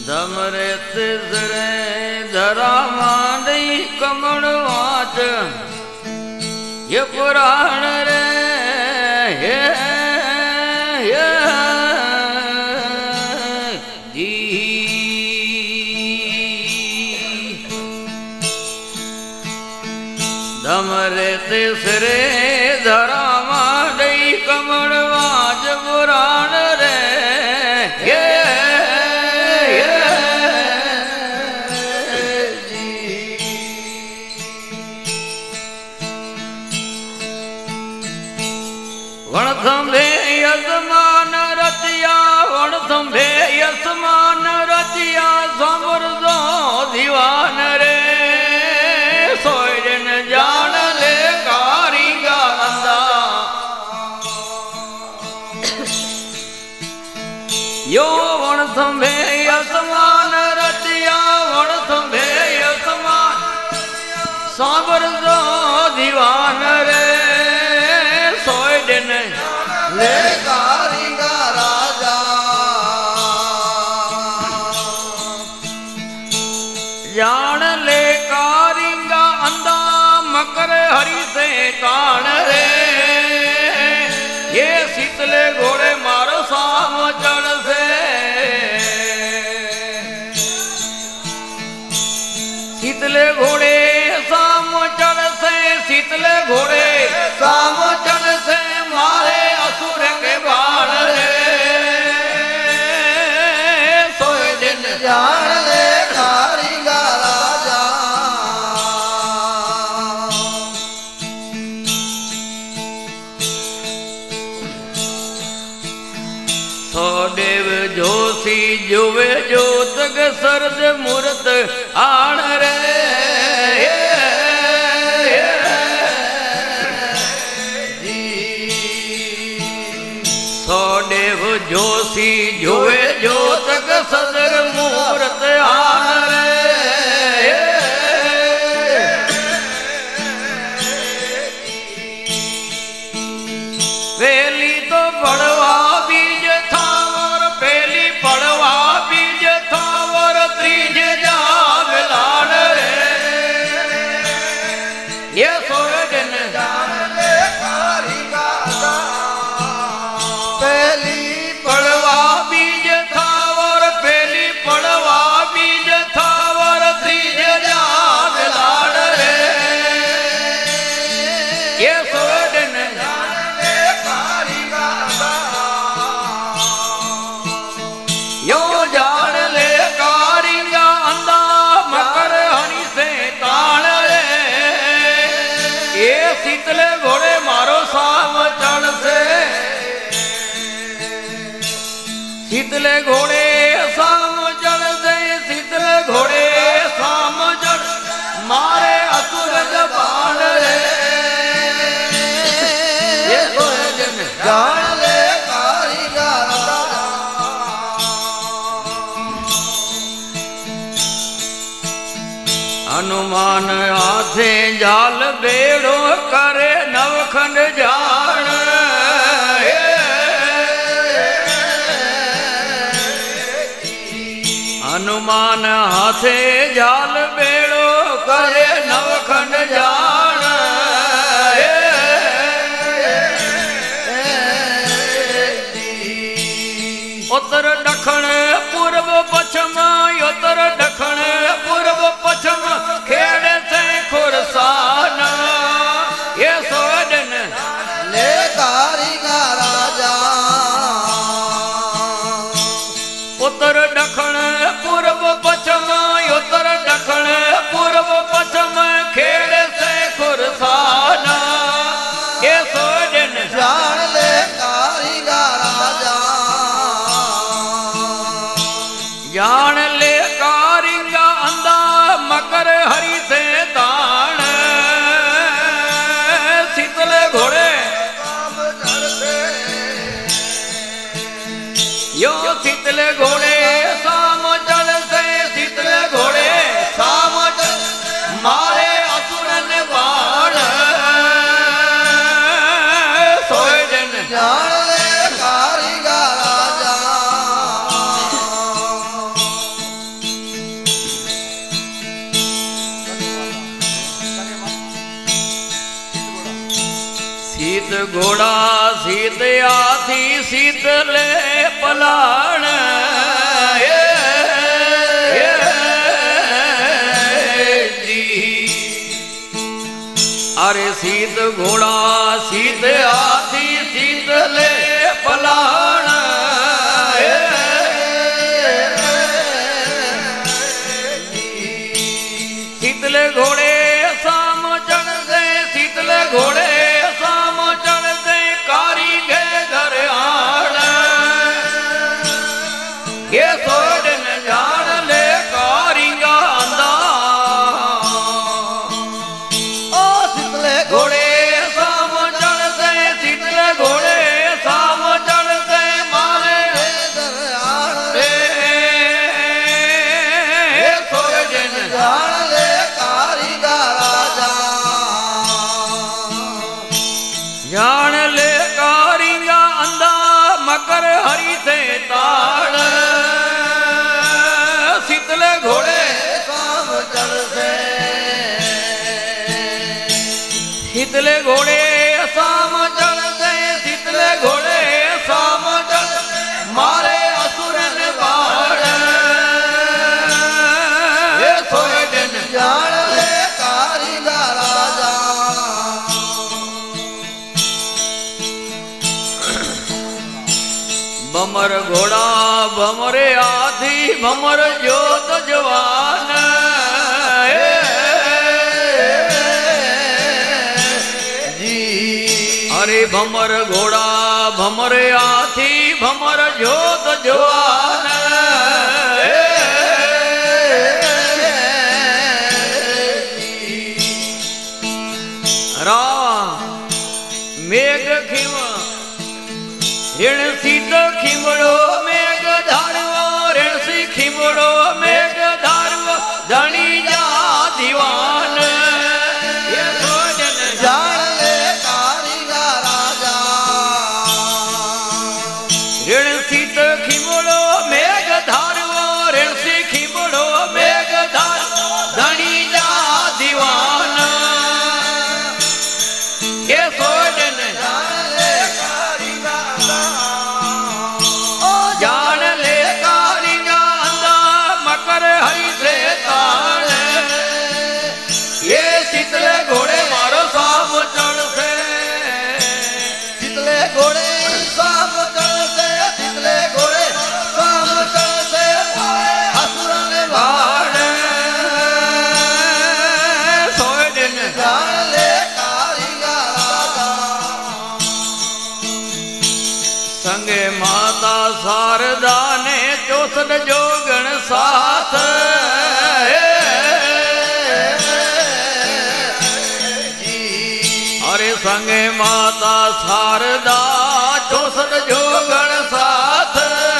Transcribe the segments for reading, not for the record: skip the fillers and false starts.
धमरे तिसरे धरा मांडी कमण वाच ये पुराण रे जी धमरे तिसरे धरा मांडी कमण वाच पुराण रे वणथंभे यजमान रचिया वणथंभे यजमान रचिया समृद्धो दीवान रे सोयन जान ले कारीगा अंदा यो वणथंभे यजमान रचिया वणथंभे यजमान समृद्धो दीवान रे सोयन ले कारीगा राजा जान ले कारीगा अंधा मकर हरि से ताण रे ये शीतले घोड़े मारो साम चढ़ से शीतले घोड़े साम चढ़ से शीतले घोड़े साम चढ़ से मारे असुर के बाण रे सोए दिन जान ले कारीगा राजा सो देव जोशी जुवे जोतग सरद मूर्त आण रे देव जोशी जुवे जोतक सदर मूर्त आन रे पहली तो पड़वा बीज था और पहली पड़वा बीज था और त्रीज जाग लान रे ये सोयन जान ले कारीगा पहली पड़वा बीज था और पहली पड़वा बीज था और त्रीज जाग लाड़ रे ये सोयन जान ले कारीगा यो जान ले कारीगा अंधा मकर हरि से ताण रे ये शीतले घोड़े मारो साम चढ़ से शीतले घोड़े साम चढ़ दे शीतले घोड़े साम चढ़ मारे असुर जबान रे ये जान ले कारीगा हनुमान हाथे जाल बेड़ो करे नवखंड जान हनुमान हाथे जाल बेड़ो करे नवखंड जान उत्तर दक्षिण पूर्व पश्चिम उत्तर दक्षिण पूर्व पश्चिम खेड़ से खुरसान ये सोयन ले कारीगा राजा उत्तर दक्षिण पूर्व पश्चिम उत्तर दक्षिण पूर्व पश्चिम खेड़ से खुरसान ये सोयन जान ले कारीगा राजा जान ले कारीगा अंधा मकर हरि से ताण शीतले घोड़े यो शीतले घोड़े साम चढ़ से शीतले घोड़े साम चढ़ मारे असुरन बाण सोयन जान ले कारीगा राजा घोड़ा सीत हाथी शीतले पलाण अरे सीत घोड़ा सीत हाथी शीतले पलाण शीतले घोड़े शाम चढ़ दे शीतले घोड़े शाम चढ़ दे कारी के घर आण ये सोडन जान ले कारिंगा अंदा ओ शीतले घोड़े शाम चढ़ दे शीतले घोड़े शाम चढ़ दे मारे घर आण रे ये सोडन जान ले कारीगा राजा जान ले कारिंगा अंधा मकर हरि से ताड़ शीतले घोड़े शाम चढ़ से शीतले घोड़े शाम चढ़ दे शीतले घोड़े शाम चढ़ मारे असुरन बाण ये सोडन जान ले कारीगा राजा भमर घोड़ा भमरे हाथी भमर जोत जवान जी अरे भमर घोड़ा भमरे हाथी भमर जोत जवान राम मेघ खिम ऋण सीत खिमड़ो मेघ धारवो ऋण सी खिमड़ो मेघ धारवो धनी जा दीवान ये सोडन जान ले कारीगा राजा ऋण सीत खिमड़ो मेघ धारवो ऋण सी खिमड़ो मेघ धार धनी जा दीवान ये सोडन जान ले कारीगा ओ जान ले कारिंगा अंधा मकर हरि से ताड़ ये शीतले घोड़े मारो शाम चढ़ से शीतले घोड़े शाम चढ़ से शीतले घोड़े शाम चढ़ से असुरन बाण सोडन जान ले कारीगा राजा संगे माता शारदा ने 64 जोगण साथ अरे संगे माता शारदा 64 जोगण साथ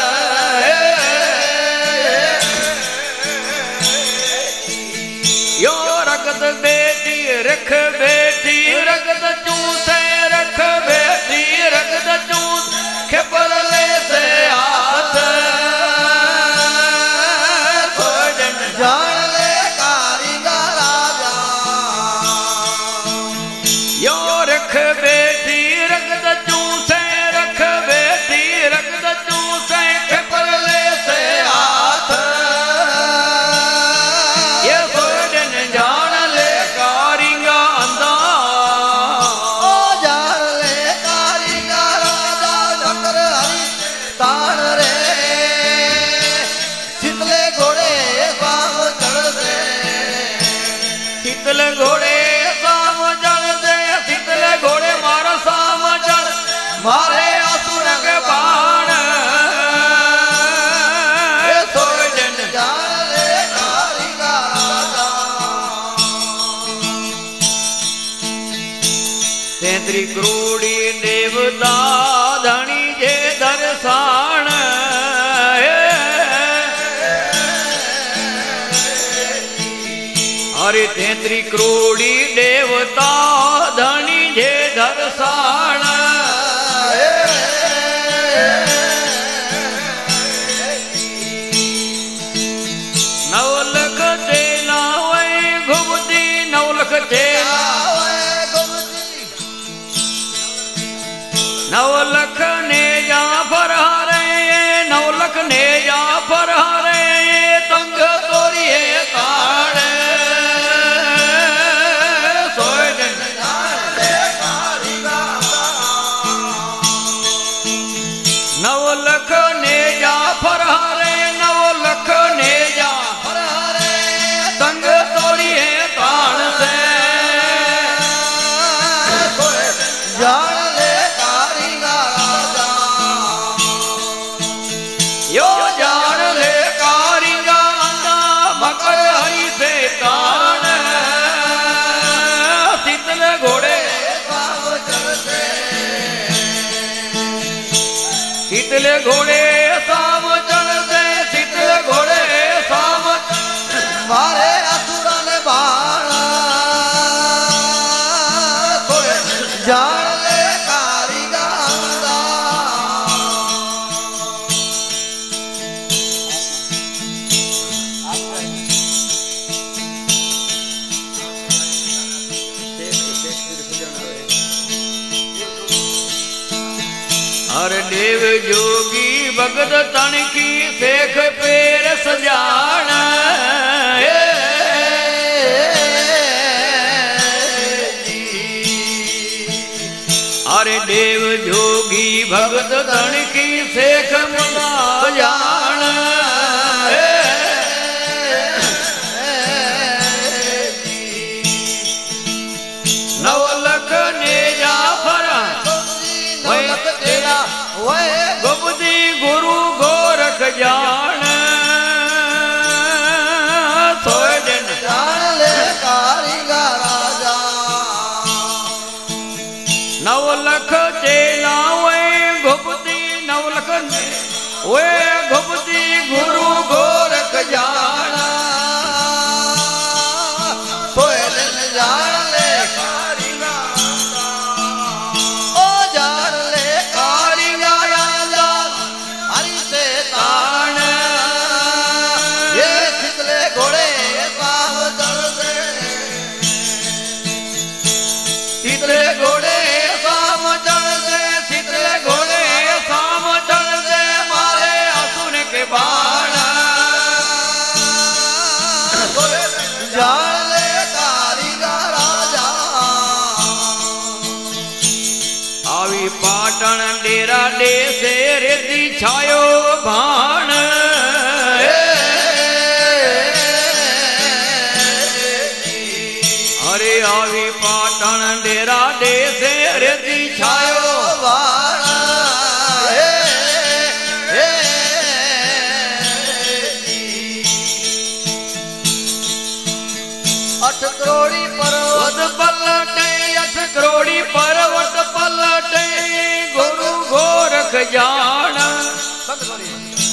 यो रगत बेटी रख बेटी रगत चूसे रख बेटी रगत चूस खबर ले से हाथ सोडन जान ले कारीगा राजा यो रख बेटी रगत चूसे रख बेटी रगत चूसे खबर ले से हाथ ये सोडन जान ले कारिंगा अंधा ओ जान ले कारीगा राजा मकर हरि ताण रे शीतले घोड़े शाम चढ़ से शीतले घोड़े शाम जल दे शीतले घोड़े मारो शाम जल मारे असुर के बाण सोडन जान ले कारीगा राजा तेतरी क्रोड़ी देवता धनी जे दर्शान अरे तेतरी क्रोड़ी देवता धनी जे दर्शान नवलख तेला वै घुमती नवलख तेला जा फरहारे तंग तोरिए ताण सोजन नव लख ने जा फरहारे नव लख ने जा तंग तोरिए ताण से जान ले कारीगा राजा यो जान ले कारीगा आंदा मकर हरि से ताण शीतल घोड़े साम चलते शीतल घोड़े साम चढ़ते शीतल घोड़े साम मारे असुरा ने बाणा जान ले कारीगा आंदा हर देव जोगी भगत तन की सेख पेर सजान हर देव जोगी भगत तन की सेख मना जान नव लख ने जा फरा नौलख तेरा वह गुप्ती गुरु गोरख जान सोजन जान ले कारीगा राजा नव लख चेला वे गुप्ती नव लख ने वे गुप्ती गुरु गोरख जान सोयन जान ले कारीगा ओ जान ले कारीगा राजा हरि से ताण ये शीतले घोड़े साम चलते शीतले घोड़े साम चढ़ते शीतले घोड़े साम चढ़ते मारे असुर के बाण जान ले कारीगा राजा आवी पाटण डेरा देसे रेती छायो भाण अरे आवी पाटण डेरा देसे रेती छायो अठ करोड़ी पर्वत वद पलटे अठ करोड़ी पर्वत पलटे गुरु गोरख जान बंद करिए